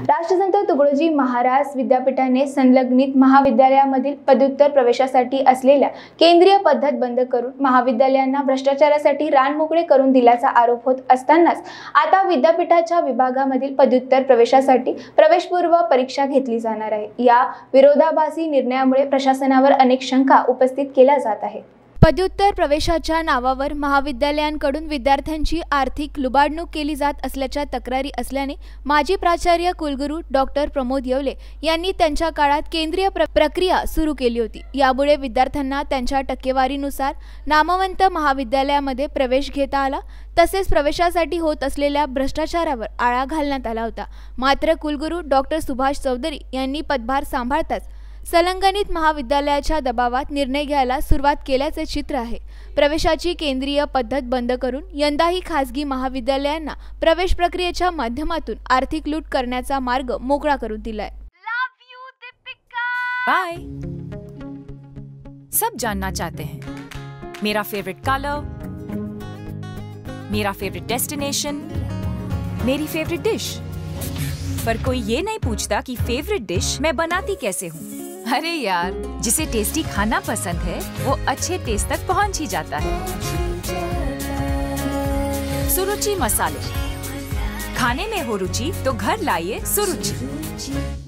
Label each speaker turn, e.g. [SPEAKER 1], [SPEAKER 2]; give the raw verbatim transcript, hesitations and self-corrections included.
[SPEAKER 1] राष्ट्रसंत तुकडोजी महाराज विद्यापीठाने संलग्नित महाविद्यालयामधील पदव्युत्तर प्रवेशासाठी असलेल्या केंद्रीय पद्धत बंद करून महाविद्यालयांना भ्रष्टाचारासाठी रानमोकळे करून दिल्याचा आरोप होत असतानाच आता विद्यापीठाच्या विभागामधील पदव्युत्तर प्रवेशासाठी प्रवेशपूर्व परीक्षा घेतली जाणार आहे। या विरोधाभासी निर्णयामुळे प्रशासनावर अनेक शंका उपस्थित केल्या जात आहेत।
[SPEAKER 2] पदव्युत्तर प्रवेशाच्या नावावर महाविद्यालयांकडून विद्यार्थ्यांची आर्थिक लुबाडणूक केली जात असल्याच्या तक्रारी असल्याने माजी प्राचार्य कुलगुरू डॉक्टर प्रमोद येवले यांनी त्यांच्या काळात केंद्रीय प्र प्रक्रिया सुरू केली होती। यामुळे विद्यार्थ्यांना त्यांच्या टक्केवारीनुसार नामवंत महाविद्यालयामध्ये प्रवेश घेता आला, तसेच प्रवेशासाठी होत असलेल्या भ्रष्टाचारावर आळा घालण्यात आला होता। मात्र कुलगुरू डॉक्टर सुभाष चौधरी यांनी पदभार सांभाळताच संलग्नित महाविद्यालयाच्या दबावात निर्णय घ्यायला सुरुवात केल्याचे चित्र आहे। प्रवेशाची केंद्रीय पद्धत बंद करून यंदाही खासगी महाविद्यालयांना प्रवेश प्रक्रियेच्या माध्यमातून आर्थिक लूट करण्याचा मार्ग मोकळा करून दिलाय।
[SPEAKER 3] बाय। सब जानना चाहते हैं मेरा फेवरेट कलर, मेरा फेवरेट डेस्टिनेशन, मेरी फेवरेट डिश, पर कोई ये नहीं पूछता कि फेवरेट डिश मैं बनाती कैसे हूँ। अरे यार, जिसे टेस्टी खाना पसंद है वो अच्छे टेस्ट तक पहुंच ही जाता है। सुरुचि मसाले, खाने में हो रुचि तो घर लाइए सुरुचि।